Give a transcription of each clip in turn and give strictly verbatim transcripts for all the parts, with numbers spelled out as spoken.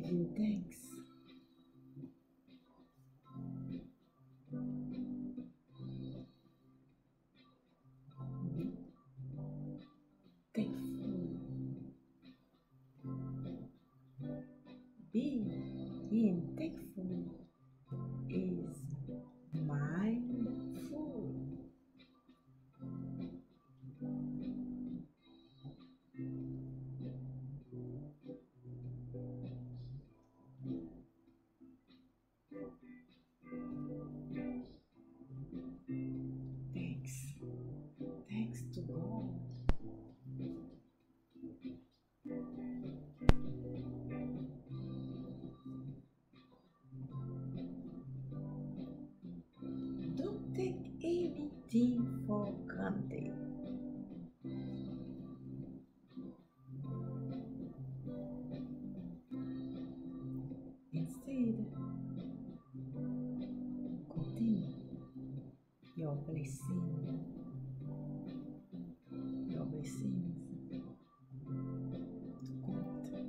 giving thanks. Be thankful. Being thankful is mindful. Thanks. Thanks to God. Don't take anything for granted. Instead, continue your blessing, your blessings to count.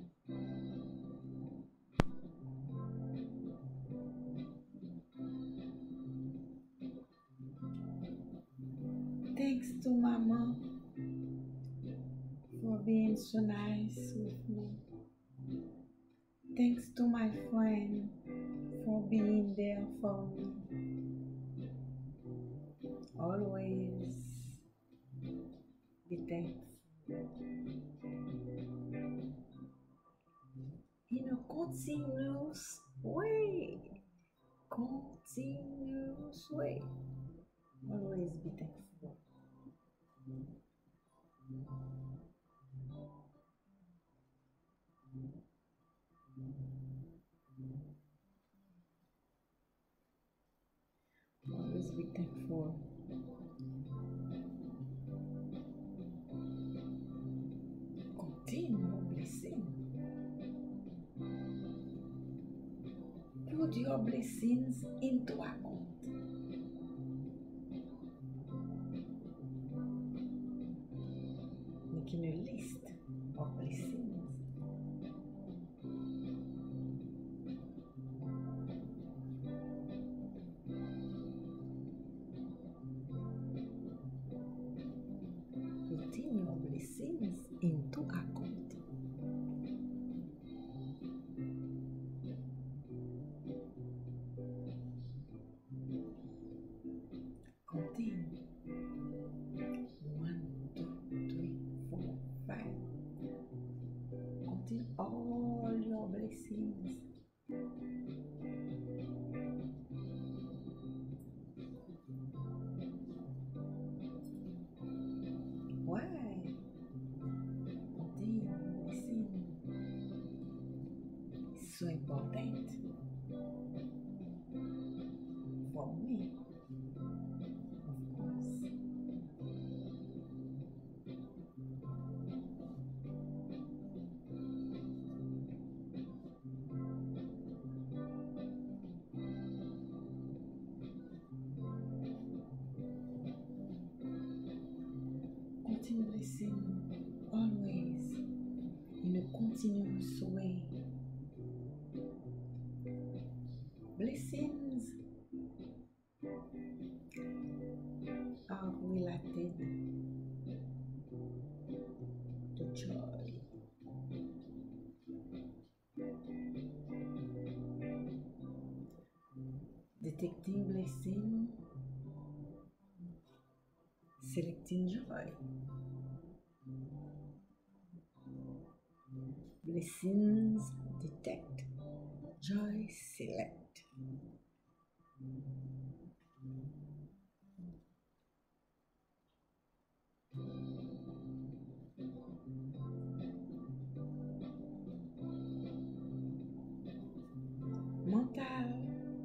Thanks to Mama for being so nice with me. Thanks to my friend for being there for me. Always be thankful. In a continuous way. Continuous way. Always be thankful. Always be thankful. Continue blessing. Put your blessings into account. Making a list of blessings. Putting your blessings into account. Continue. One, two, three, four, five. Continue all your blessings. Why? Continue blessing. It's so important for me, of course. Continue blessing always in a continuous way. Blessings are related to joy. Detecting blessing, selecting joy. Blessings detect, joy select. Mental,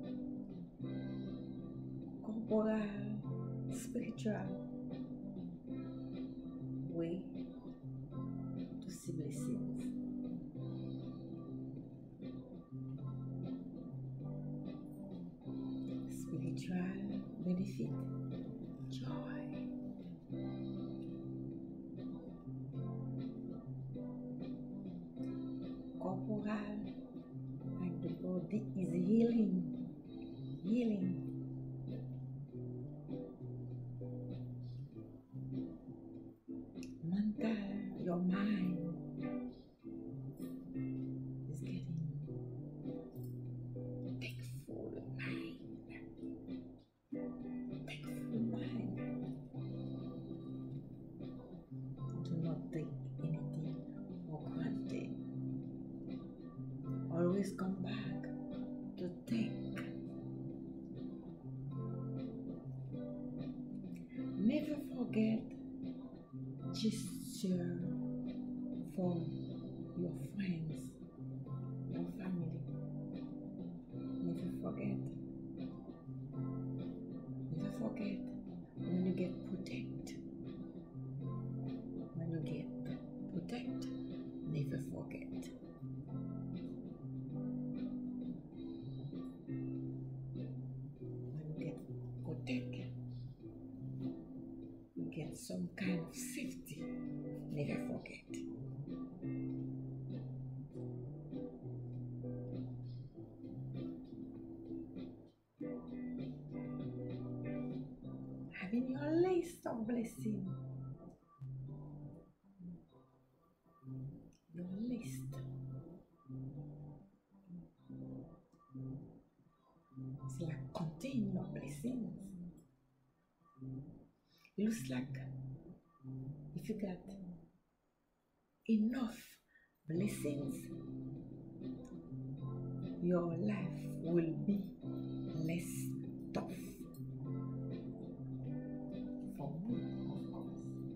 corporal, spiritual way to see blessings. Spiritual benefit, joy. Corporal healing. Mental, your mind is getting thankful mind. Thankful mind. Do not take anything for granted. Always come back to thank. Never forget gesture for your friends, your family. Never forget. Never forget when you get protect. When you get protect, never forget. When you get protect, you get some kind of safety. Never forget. Having your list of blessings, your list. It's like contain your blessings. It looks like if you got enough blessings, your life will be less tough. For me, of course.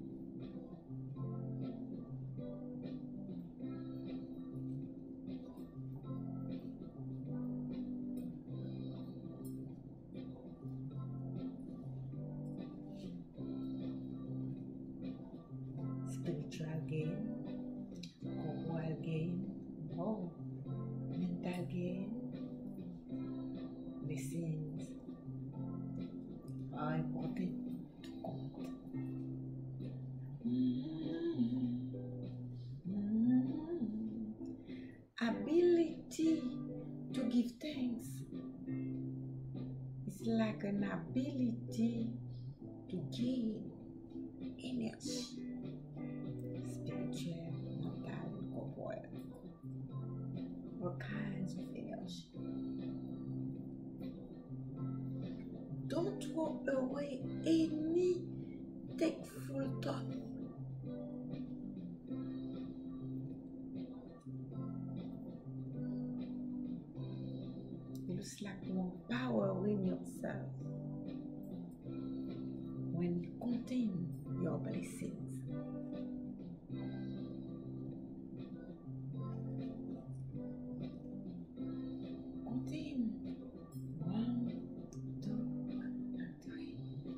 Spiritual gain, corporal gain, oh, mental gain, blessings are important to count. Mm-hmm. Mm-hmm. Ability to give thanks is like an ability to gain energy. Spiritual, mental, corporal, all kinds of energy. Don't throw away any thankful thought. It looks like more power in yourself when you contain your blessings. Contain one, two, and three.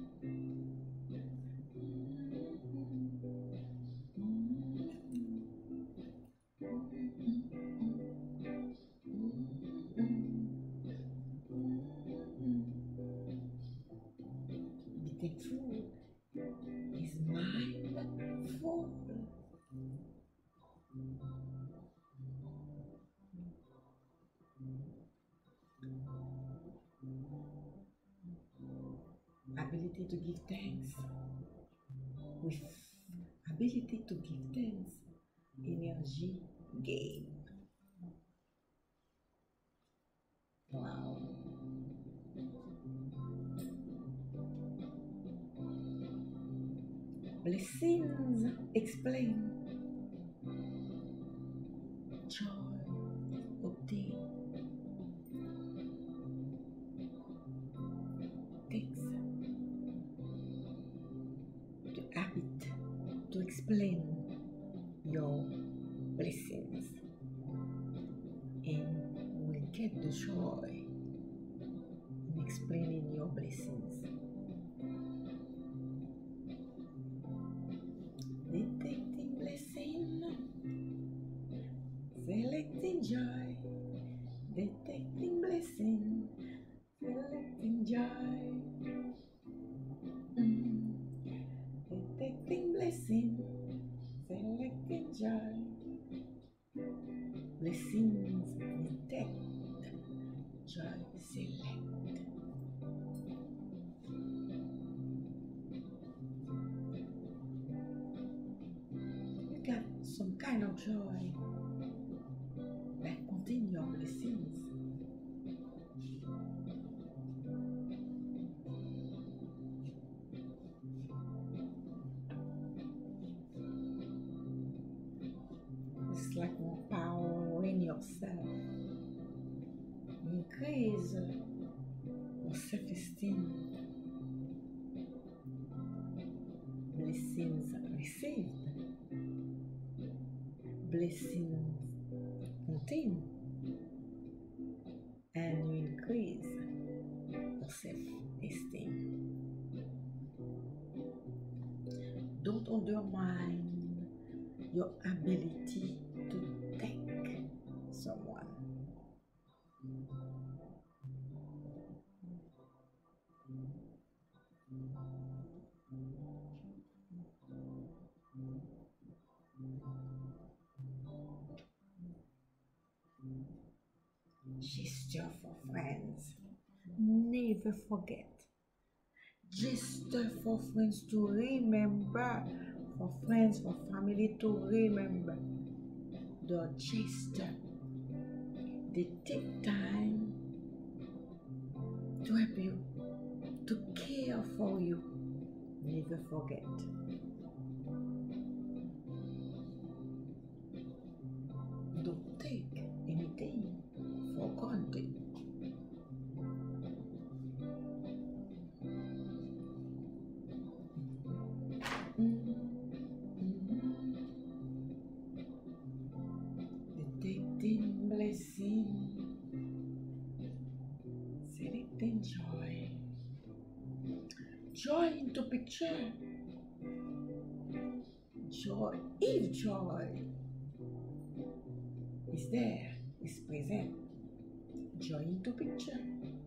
Be thankful. Is mindful. Ability to give thanks. With ability to give thanks, energy gain. Wow. Blessings explain. Joy obtain. Thanks. To habit to explain your blessings and will get the joy in explaining your blessings. Detecting blessing, selecting joy, detecting blessing, selecting joy. Mm. Detecting blessing, selecting joy. Blessings detect, joy select. some kind of joy that contain your blessings. It's like more power in yourself. Increase your self-esteem. Blessings received. Blessings contain. And you increase your self-esteem. Don't undermine your ability to thank someone. Gesture for friends. Never forget. Gesture for friends to remember. For friends, for family to remember. The gesture. They take time to help you, to care for you. Never forget. Don't take anything for granted. Mm-hmm. Detecting blessing, selecting joy. Joy into picture. Joy, if joy is there, is present. Joy into picture.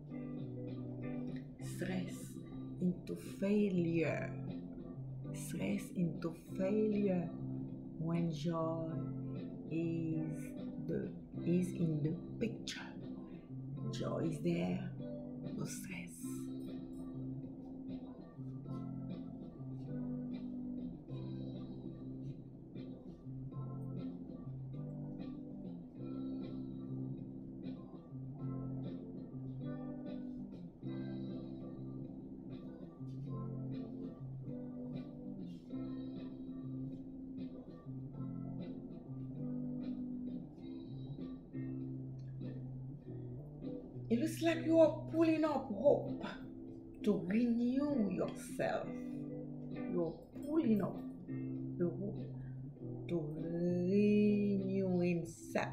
Stress into failure. Stress into failure when joy is the is in the picture. Joy is there, no stress. It looks like you are pulling up hope to renew yourself. You're pulling up the hope to renewing self.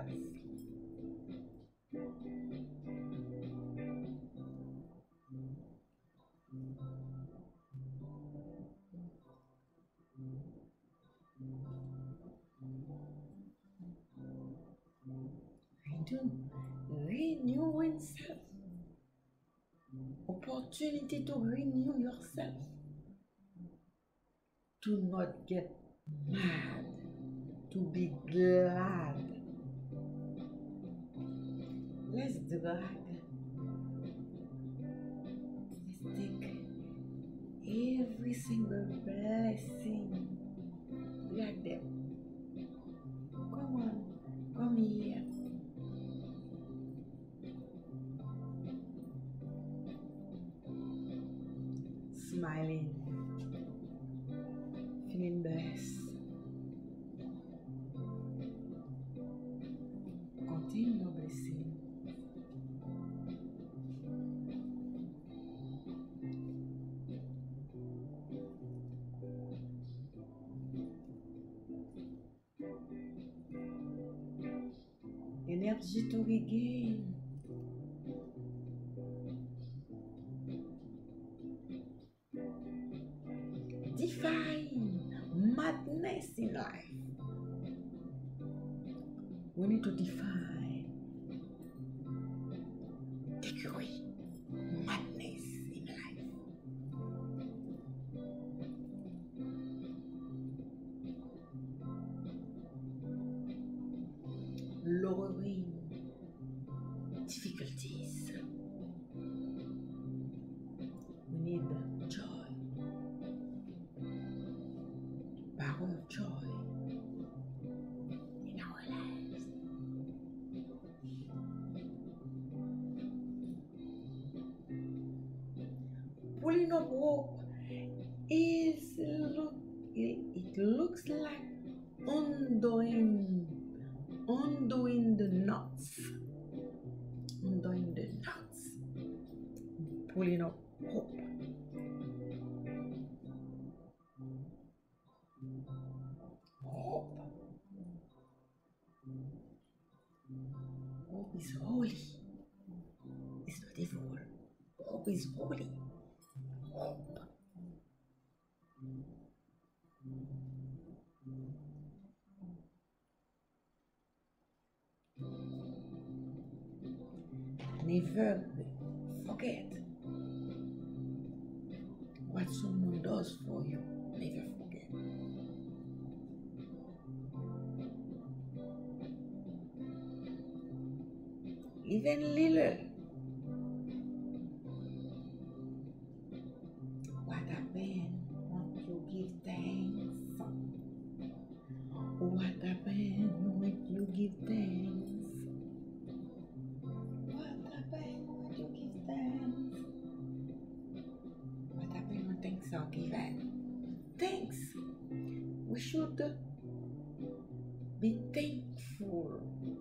Renew, renewing self. Opportunity to renew yourself. To not get mad, to be glad. Let's drag. Let's take every single blessing. Drag them. Come on, come here. Smiling, feeling blessed. Continue your blessing. Energy to regain. Define madness in life. We need to define, take away madness in life. Lowering difficulties. We need joy. Power of joy. pulling up rope is look it, it looks like undoing undoing the knots. Undoing the knots. Pulling up rope. Rope. Rope is holy. It's not evil. Hope is holy. Hope. Never forget what someone does for you. Never forget. Even little. What happened? Want you give thanks. What happened? When you give thanks. What happened? When you give thanks. What happened when thanks are given? Thanks. We should be thankful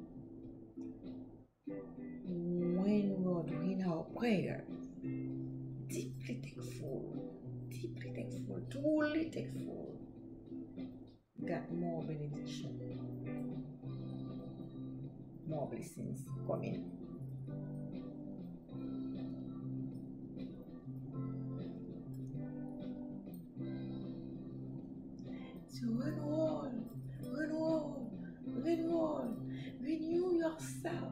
when we are doing our prayer. Deeply thankful, deeply thankful, truly thankful. Got more benediction, more blessings coming. So renewal, renewal, renewal, renew yourself.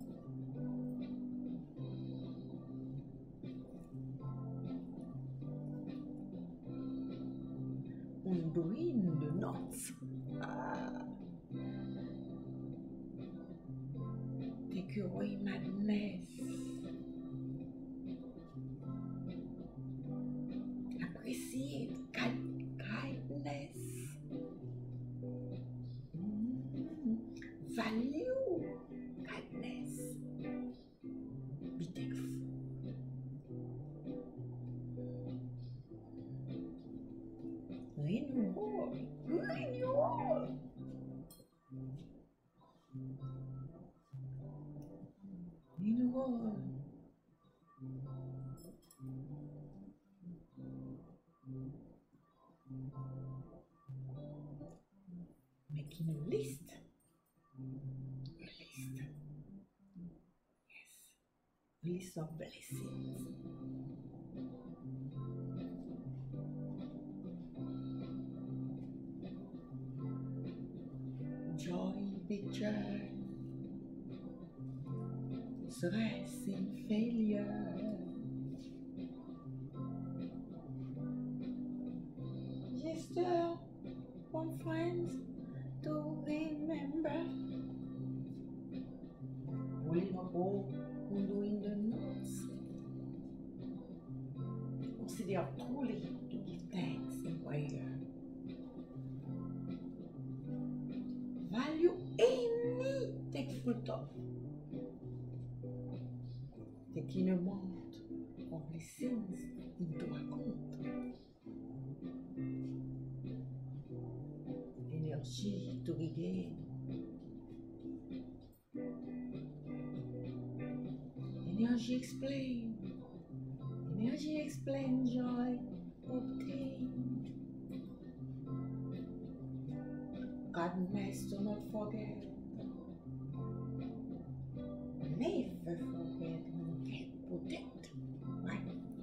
Undoing the knots. Ah. Take away madness. Appreciate kind, kindness. Mm. Value kindness. Be thankful. Renewal. Renewal. Renewal. Making a list. A list. Yes. A list of blessings. Joy, victory. Stress and failure. Gesture from friends to remember. Pulling up rope, undoing the knots. Consider truly to give thanks in prayer. Value any thankful thought. Taking amount of blessings into account. Energy to regain. Energy explain. Energy explain joy obtained. Godness do not forget. Never forget who can protect. Right?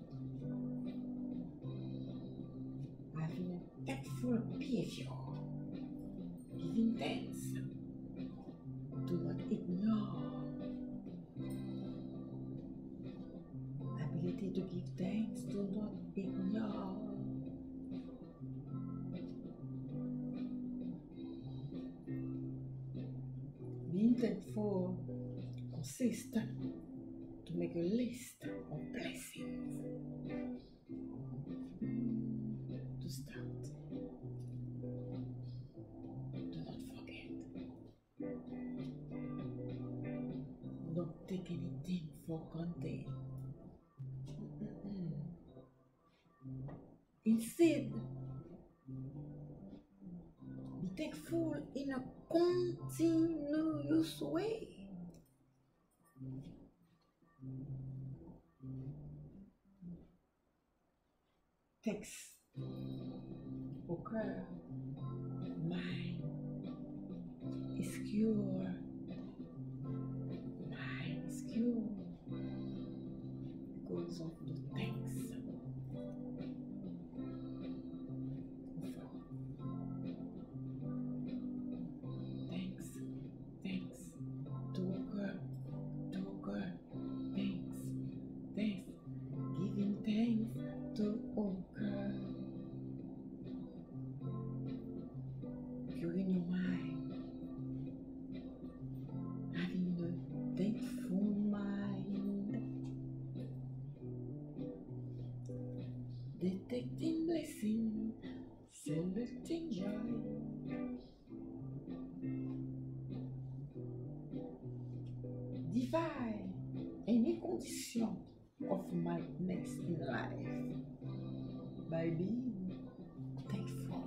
Having a thankful behavior. Giving thanks. Do not ignore. Ability to give thanks. Do not ignore. Being thankful consists to make a list of blessings. To start. Do not forget. Don't take anything for granted. Instead, be thankful in a continuous way. Thanks au cœur, mind is cure, mind is cure because of the thanks. Thanks, thanks, to au cœur, to au cœur, thanks, thanks, giving thanks to au cœur. You're in your mind, having a thankful mind, detecting blessing, selecting joy. Defy any condition of madness in life by being thankful.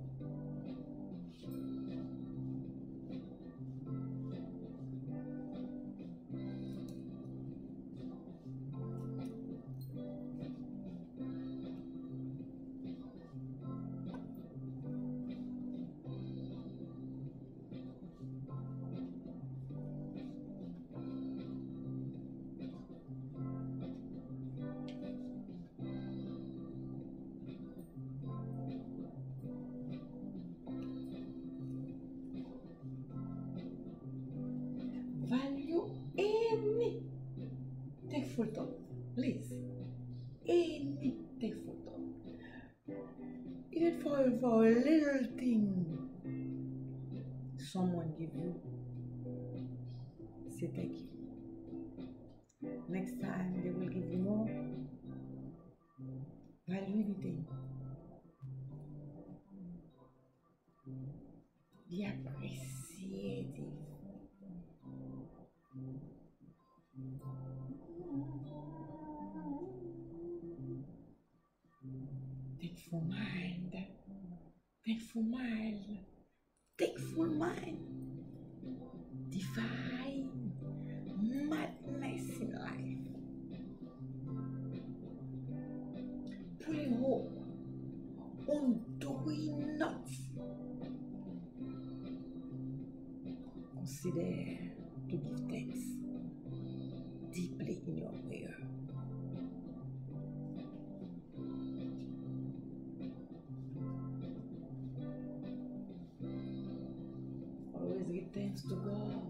Value any thankful thought, please. Any thankful thought. Even for, for a little thing someone give you, say thank you. Next time they will give you more. Value anything. Be appreciative. Thankful mind, thankful mind, thankful mind. Define madness in life. Putting hope on doing nothing. Consider to give thanks deeply in your prayer. Always give thanks to God.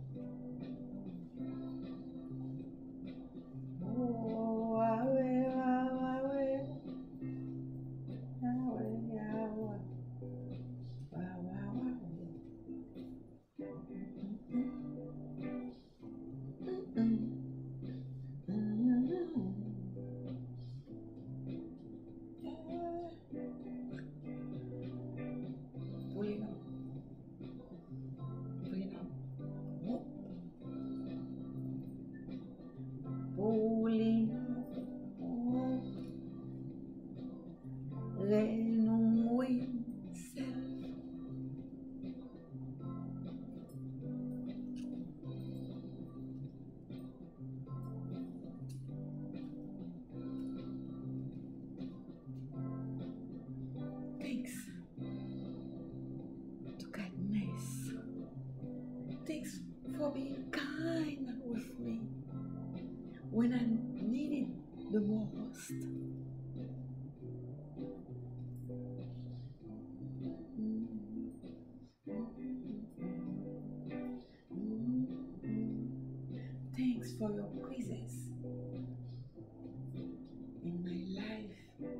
Oh, Yahweh, Yahweh, Yahweh, Yahweh, Yahweh. Pulling up, pulling up, hope, pulling up, hope, renewing self. Thanks to kindness. Thanks for being kind with me when I needed the most. Thanks for your presence in my life.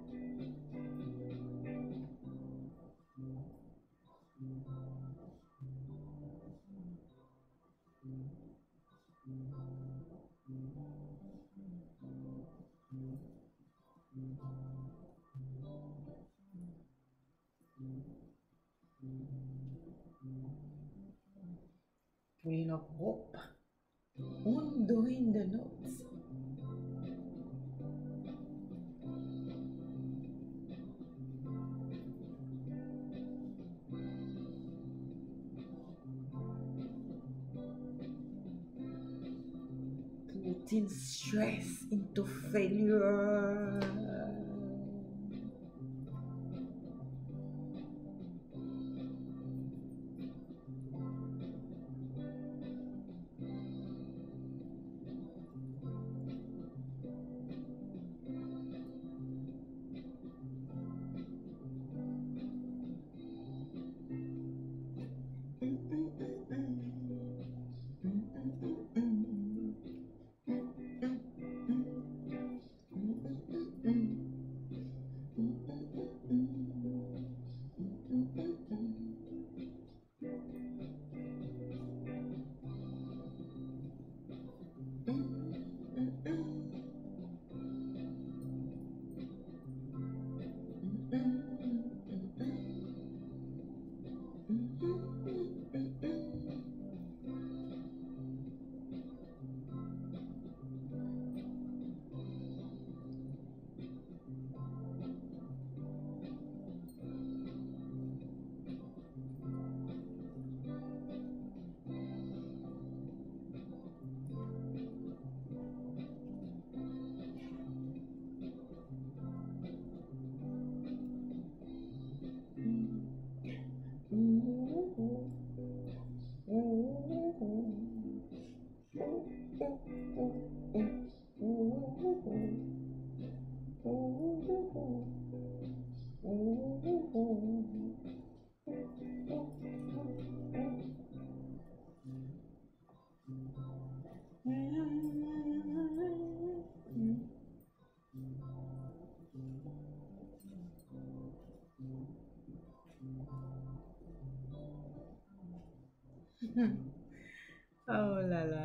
Pulling up hope, undoing the knots. converting stress into failure. Oh là là.